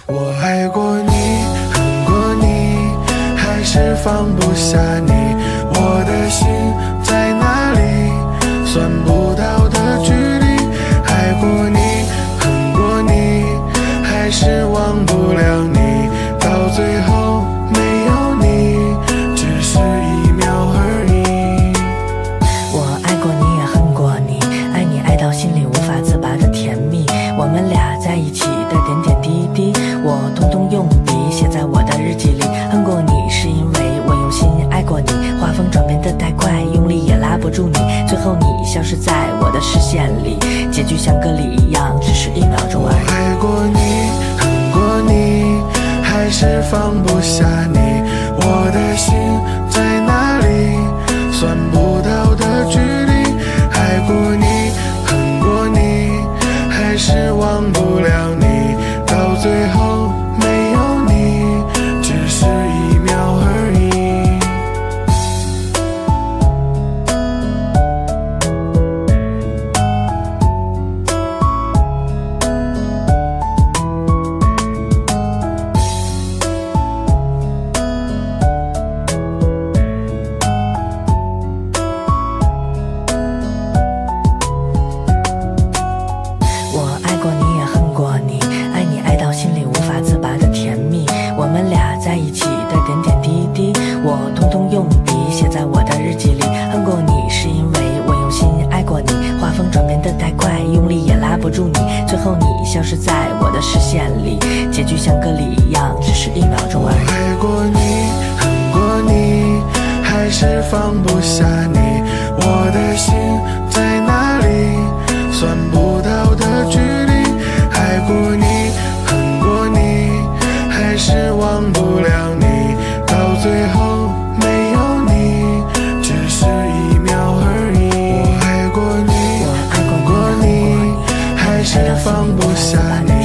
我爱过你，恨过你，还是放不下你。我的心在哪里？算不到的距离。爱过你，恨过你，还是忘不了你。到最后没有你，只是一秒而已。 我爱过你也恨过你，爱你爱到心里无法自拔的甜蜜。我们俩在一起的点点滴滴，我通通用笔写在我的日记里。恨过你是因为我用心爱过你，画风转变得太快，用力也拉不住你，最后你消失在我的视线里，结局像歌里一样，只是一秒钟而已。 我爱过你，恨过你，还是放不下你。我的心在哪里？算不到的距离。爱过你，恨过你，还是忘不了你。到最后没有你，只是一秒而已。 我爱过你也恨过你，爱你爱到心里无法自拔的甜蜜。我们俩在一起的点点滴滴，我通通用笔写在我的日记里。恨过你是因为我用心爱过你，画风转变得太快，用力也拉不住你，最后你消失在我的视线里，结局像歌里一样，只是一秒钟而已。 我爱过你，恨过你，还是放不下你。我的心在哪里？算不到的距离。爱过你，恨过你，还是忘不了你。到最后没有你，只是一秒而已。我爱过你，恨过你，还是放不下你。